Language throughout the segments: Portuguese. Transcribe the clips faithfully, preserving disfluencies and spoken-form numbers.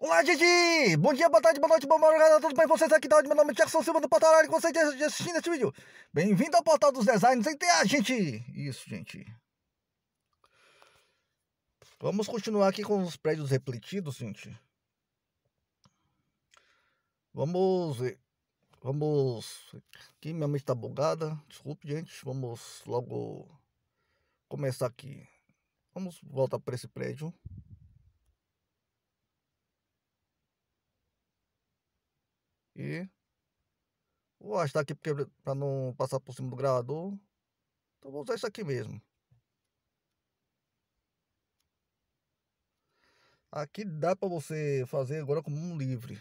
Olá, gente! Bom dia, boa tarde, boa noite, boa madrugada, tudo bem com vocês? Aqui tá o meu nome é Jackson Silva do Portal Área, que vocês estão assistindo esse vídeo. Bem-vindo ao Portal dos Designs em T A, gente! Isso, gente. Vamos continuar aqui com os prédios refletidos, gente. Vamos ver. Vamos... Aqui minha mente tá bugada. Desculpe, gente. Vamos logo começar aqui. Vamos voltar para esse prédio. E... Vou arrastar aqui para não passar por cima do gravador. Então vou usar isso aqui mesmo. Aqui dá para você fazer agora como um livre.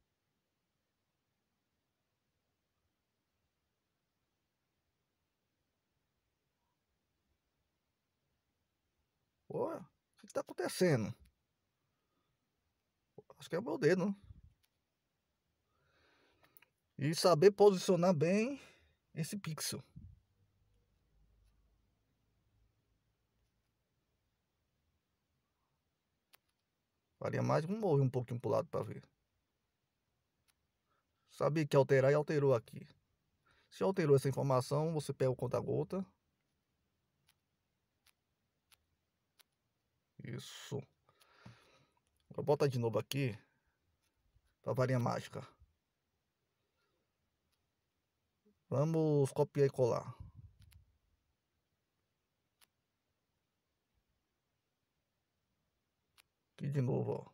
Pô, o que está acontecendo? Acho que é o meu dedo, né? E saber posicionar bem esse pixel. Faria mais, vamos mover um pouquinho para o lado para ver. Sabia que alterar e alterou aqui. Se alterou essa informação, você pega o conta-gota. Isso. Vou botar de novo aqui. Para varinha mágica. Vamos copiar e colar. Aqui de novo, ó.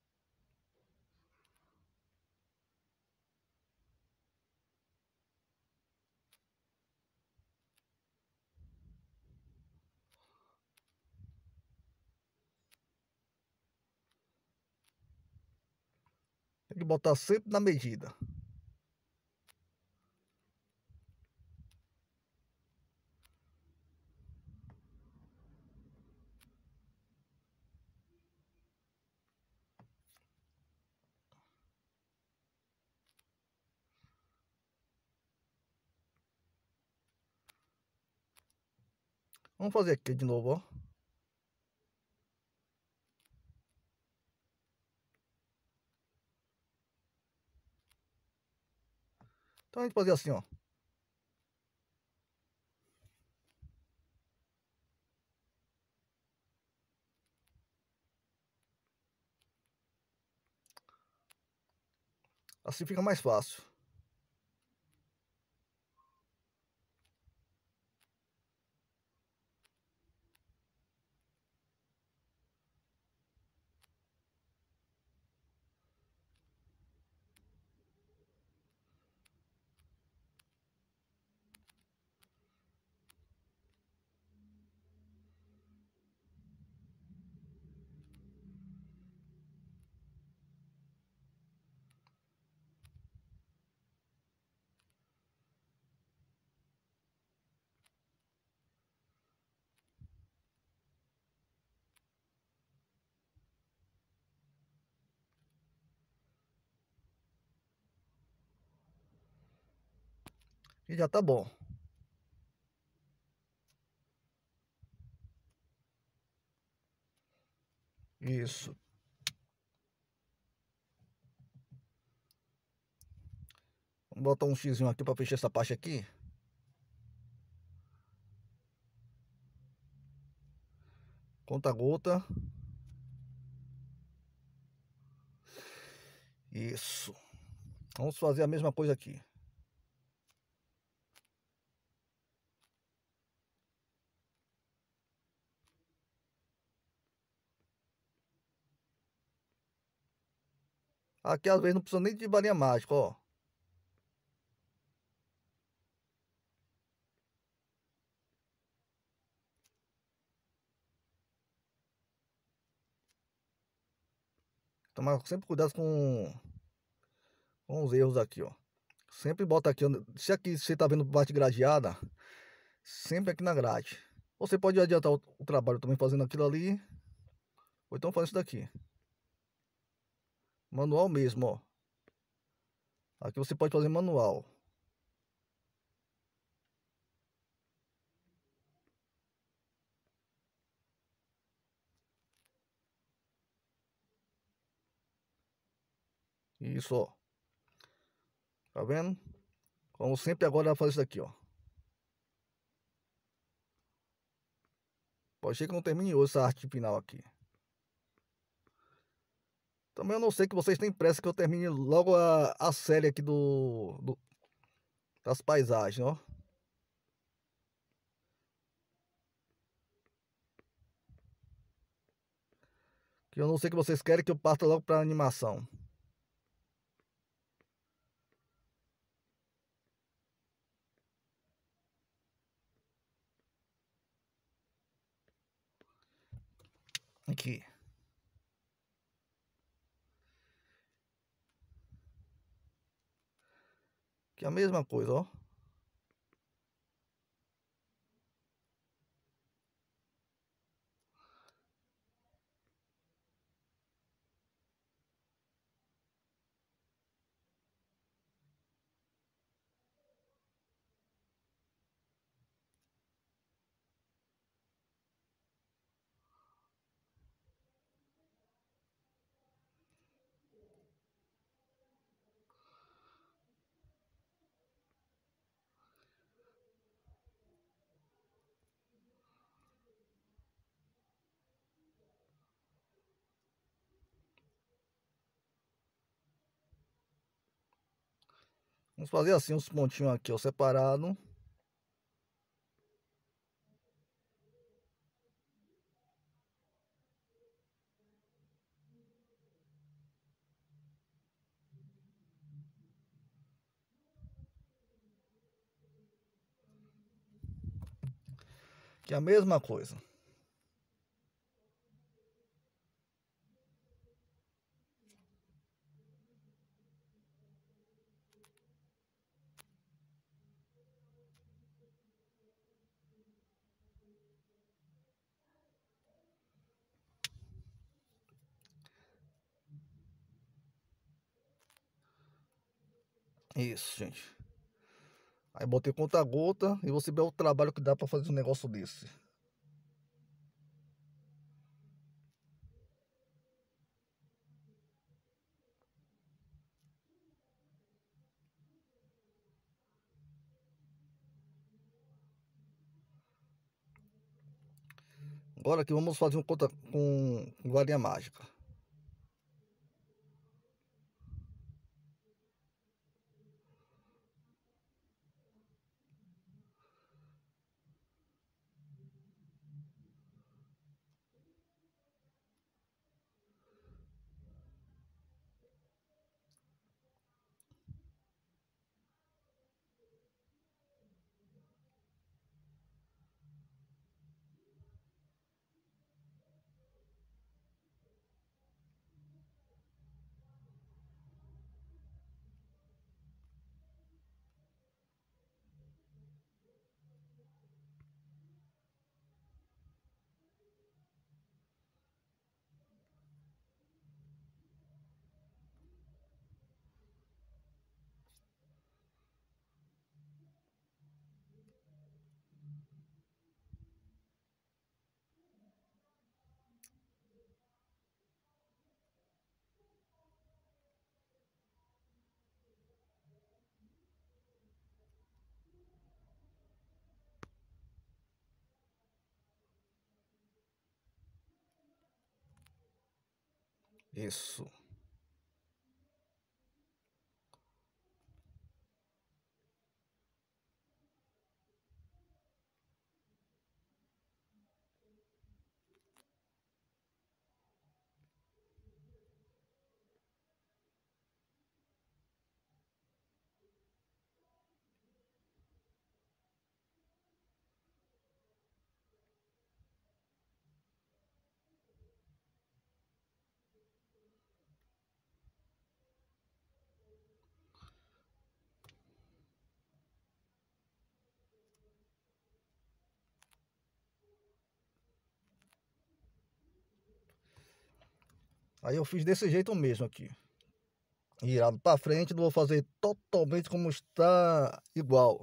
Tem que botar sempre na medida. Vamos fazer aqui de novo, ó. Então a gente fazer assim, ó. Assim fica mais fácil. E já tá bom. Isso. Vamos botar um xizinho aqui para fechar essa parte aqui. Conta-gota. Isso. Vamos fazer a mesma coisa aqui. Aqui às vezes não precisa nem de varinha mágica, ó. Tomar sempre cuidado com, com os erros aqui, ó. Sempre bota aqui, se aqui você tá vendo parte gradeada, sempre aqui na grade. Você pode adiantar o, o trabalho também fazendo aquilo ali, ou então fazendo isso daqui. Manual mesmo, ó. Aqui você pode fazer manual. Isso, ó. Tá vendo? Como sempre agora fazer isso aqui, ó. Pode ser que não termine hoje essa arte final aqui. Também eu não sei que vocês têm pressa que eu termine logo a, a série aqui do, do das paisagens, ó. Que eu não sei que vocês querem que eu parta logo pra animação. Aqui. Que é a mesma coisa, ó. Vamos fazer assim uns pontinhos aqui, ó, separado. Que é a mesma coisa. Isso, gente. Aí botei conta-gota e você vê o trabalho que dá pra fazer um negócio desse. Agora aqui vamos fazer um conta com varinha mágica. Isso. Aí eu fiz desse jeito mesmo aqui. Virado pra frente, não vou fazer totalmente como está igual.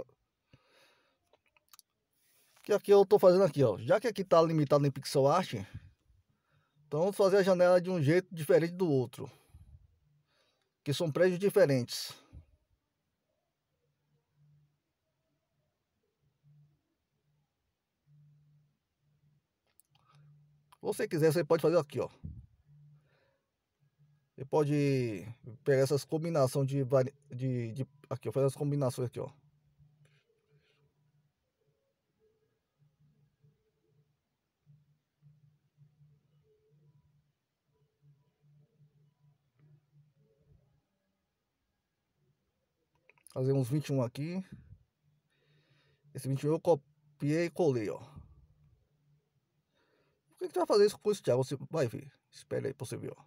Que aqui eu tô fazendo aqui, ó. Já que aqui tá limitado em pixel art, então vamos fazer a janela de um jeito diferente do outro. que são prédios diferentes. Se você quiser, você pode fazer aqui, ó. Você pode pegar essas combinações de, de, de aqui, ó, fazer as combinações aqui, ó. Fazer uns vinte e um aqui. Esse vinte e um eu copiei e colei, ó. Por que que tu vai fazer isso com esse Thiago? Você vai ver. Espera aí pra você ver, ó.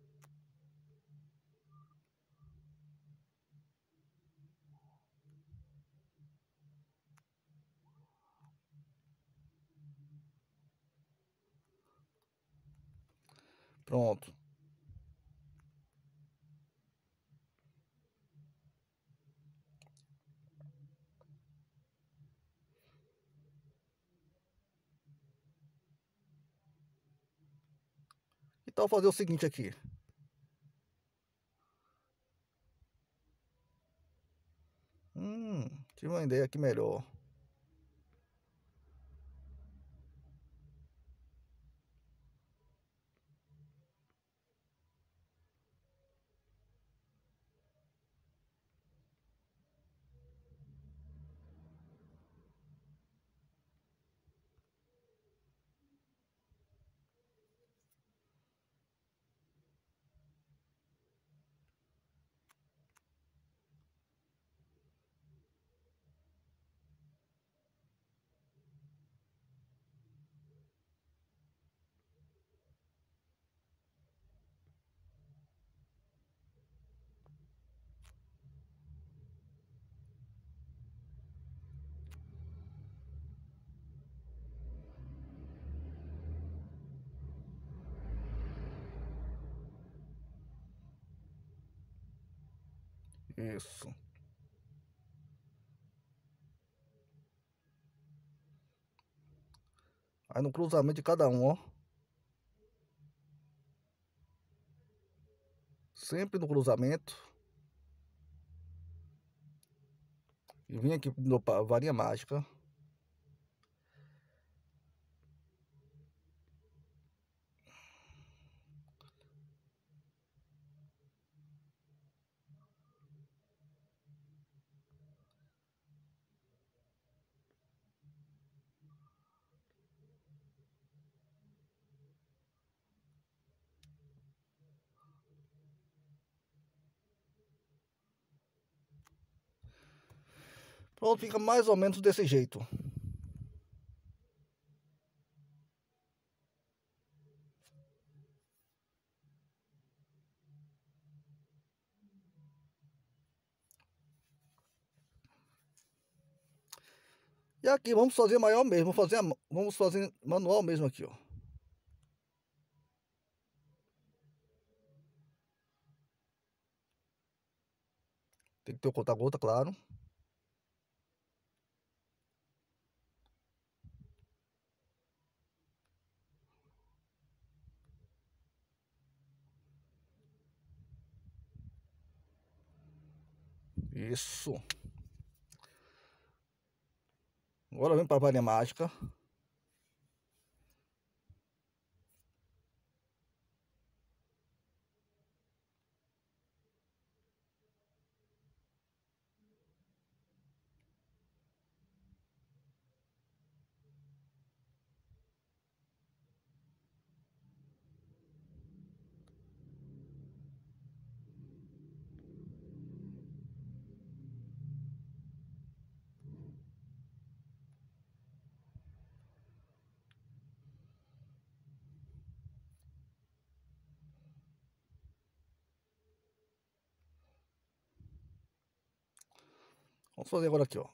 Pronto. Então vou fazer o seguinte aqui. Hum, tive uma ideia aqui melhor. Isso. Aí no cruzamento de cada um, ó. Sempre no cruzamento. E vim aqui no varinha mágica. Pronto, fica mais ou menos desse jeito. E aqui vamos fazer maior mesmo, vamos fazer, a, vamos fazer manual mesmo aqui, ó. Tem que ter o conta-gota, claro. Isso. Agora vem para a varinha mágica. Vamos fazer agora aqui, ó.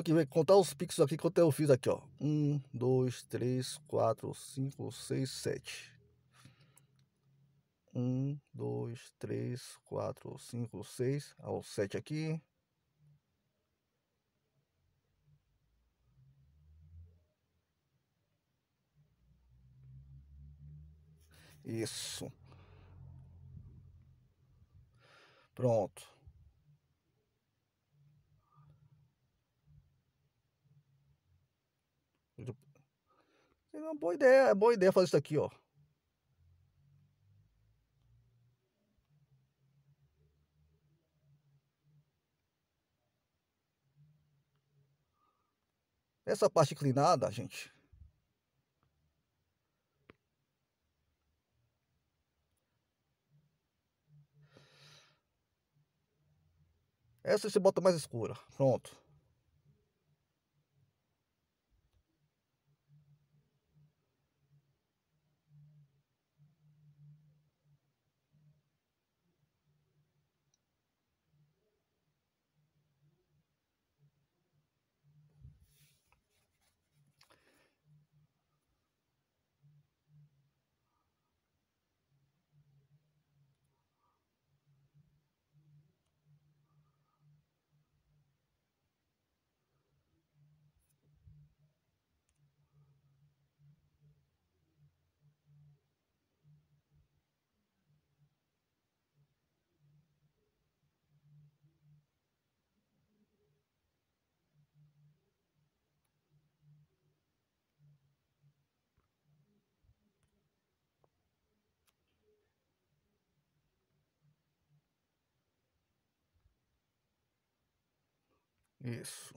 aqui ver, contar os pix aqui quanto eu fiz aqui, ó. Um, dois, três, quatro, cinco, seis, sete. Um, dois, três, quatro, cinco, seis. Ó, o sete aqui. Isso. Pronto. É uma boa ideia, é boa ideia fazer isso aqui, ó. Essa parte inclinada, gente. Essa você bota mais escura. Pronto. Isso.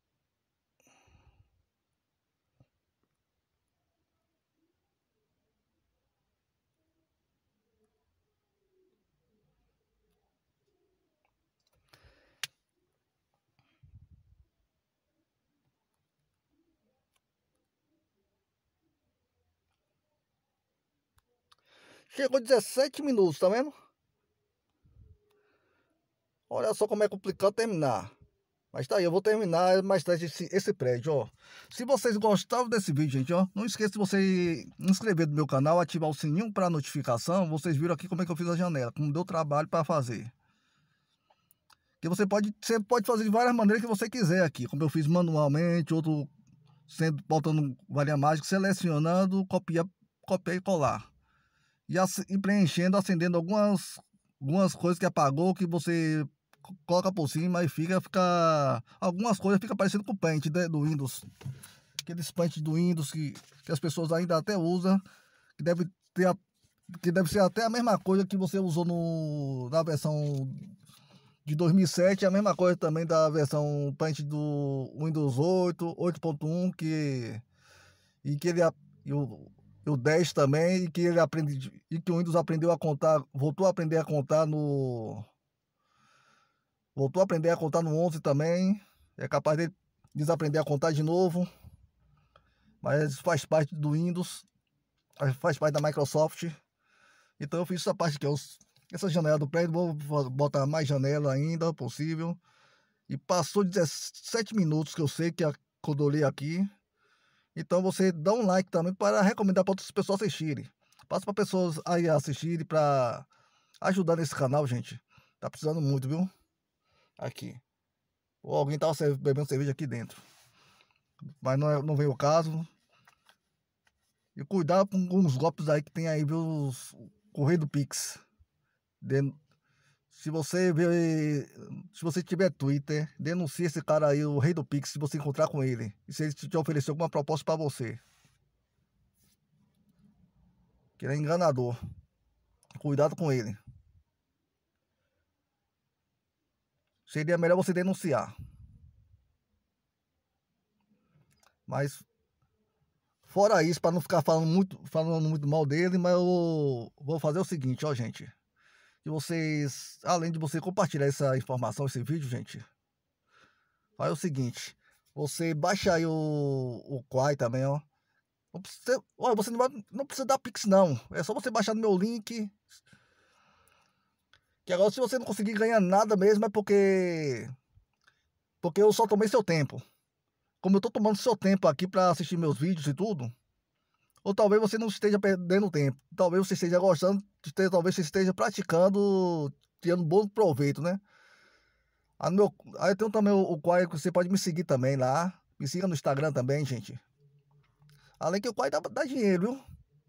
Chegou dezessete minutos, tá vendo? Olha só como é complicado terminar. Mas tá aí, eu vou terminar mais tarde esse, esse prédio, ó. Se vocês gostaram desse vídeo, gente, ó, não esqueça de você inscrever no meu canal, ativar o sininho para notificação. Vocês viram aqui como é que eu fiz a janela, como deu trabalho para fazer. Que você pode, você pode fazer de várias maneiras que você quiser aqui, como eu fiz manualmente, outro sendo botando varinha mágica, selecionando, copiar, copiar e colar. E, e preenchendo, acendendo algumas, algumas coisas que apagou, que você coloca por cima e fica, fica algumas coisas fica parecendo com o Paint do Windows. Aqueles Paint do Windows que, que as pessoas ainda até usam, que deve ter a, que deve ser até a mesma coisa que você usou no, na versão de dois mil e sete, a mesma coisa também da versão Paint do Windows oito, oito ponto um, que e que ele e o, e o dez também, e que ele aprende e que o Windows aprendeu a contar, voltou a aprender a contar no voltou a aprender a contar no onze também. É capaz de desaprender a contar de novo, mas faz parte do Windows, faz parte da Microsoft. Então eu fiz essa parte aqui, essa janela do prédio, vou botar mais janela ainda possível. E passou dezessete minutos que eu sei que quando eu olhei aqui. Então você dá um like também para recomendar para outras pessoas assistirem. Passa para pessoas aí assistirem para ajudar nesse canal, gente. Tá precisando muito, viu? Aqui. Ou alguém tava bebendo cerveja aqui dentro. Mas não, é, não veio o caso. E cuidado com os golpes aí que tem aí, viu? Os, o rei do Pix. Den se você ver, se você tiver Twitter, denuncie esse cara aí, o rei do Pix, se você encontrar com ele. E se ele te oferecer alguma proposta para você. Que ele é enganador. Cuidado com ele. Seria melhor você denunciar. Mas fora isso, para não ficar falando muito, falando muito mal dele, mas eu vou fazer o seguinte, ó, gente. Que vocês, além de você compartilhar essa informação, esse vídeo, gente, faz o seguinte. Você baixa aí o, o Quai também, ó. Não precisa, olha, você não, vai, não precisa dar Pix, não. É só você baixar no meu link. Que agora, se você não conseguir ganhar nada mesmo, é porque... Porque eu só tomei seu tempo. como eu tô tomando seu tempo aqui para assistir meus vídeos e tudo, ou talvez você não esteja perdendo tempo, talvez você esteja gostando, esteja, talvez você esteja praticando, tirando bom proveito, né? Aí, no meu, aí tem também o, o Quai, que você pode me seguir também lá, me siga no Instagram também, gente. Além que o Quai dá, dá dinheiro, viu?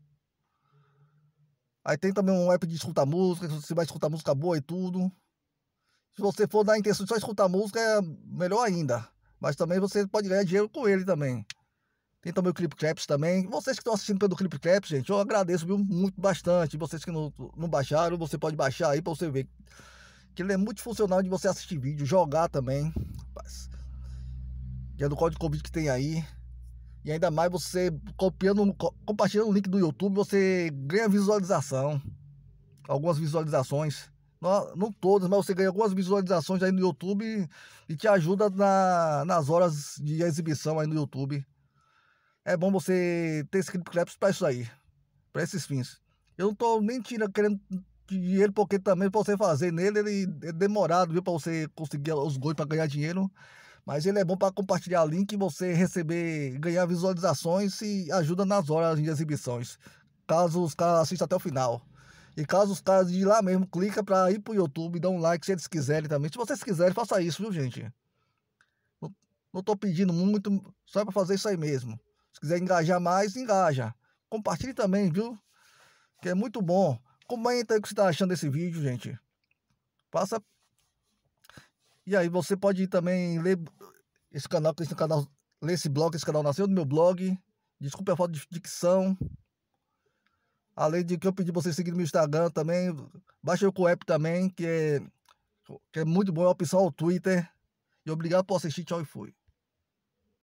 Aí tem também um app de escutar música, você vai escutar música boa e tudo. Se você for dar a intenção de só escutar música, é melhor ainda. Mas também você pode ganhar dinheiro com ele também. Tem também o Clip Claps também. Vocês que estão assistindo pelo Clip Claps, gente, eu agradeço, viu, muito, bastante. Vocês que não, não baixaram, você pode baixar aí pra você ver. Que ele é muito funcional de você assistir vídeo, jogar também. Rapaz, que é do código Covid que tem aí. E ainda mais você copiando, compartilhando o link do YouTube, você ganha visualização. Algumas visualizações. Não, não todas, mas você ganha algumas visualizações aí no YouTube e te ajuda na, nas horas de exibição aí no YouTube. É bom você ter esse Clip Claps para isso aí, para esses fins. Eu não tô nem tirando, querendo dinheiro, porque também para você fazer nele, ele é demorado, viu, para você conseguir os gols para ganhar dinheiro. Mas ele é bom para compartilhar link e você receber, ganhar visualizações e ajuda nas horas de exibições, caso os caras assistam até o final. E caso os caras de lá mesmo clica para ir pro YouTube, dá um like se eles quiserem também. Se vocês quiserem, faça isso, viu, gente? Não, não tô pedindo muito, só é para fazer isso aí mesmo. Se quiser engajar mais, engaja. Compartilhe também, viu? Que é muito bom. Comenta aí o que você tá achando desse vídeo, gente. Passa. E aí você pode ir também ler esse canal, esse canal, ler esse blog, esse canal nasceu do meu blog. Desculpe a falta de dicção. Além de que eu pedi pra você seguir no meu Instagram também. Baixa o app também, que é, que é muito bom. É a opção ao Twitter. E obrigado por assistir. Tchau e fui.